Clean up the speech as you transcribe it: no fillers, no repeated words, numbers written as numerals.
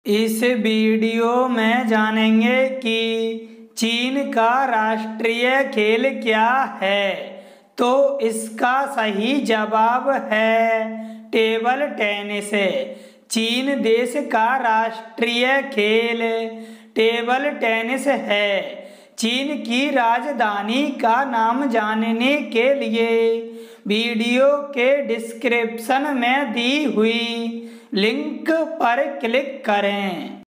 इस वीडियो में जानेंगे कि चीन का राष्ट्रीय खेल क्या है। तो इसका सही जवाब है टेबल टेनिस। चीन देश का राष्ट्रीय खेल टेबल टेनिस है। चीन की राजधानी का नाम जानने के लिए वीडियो के डिस्क्रिप्शन में दी हुई लिंक पर क्लिक करें।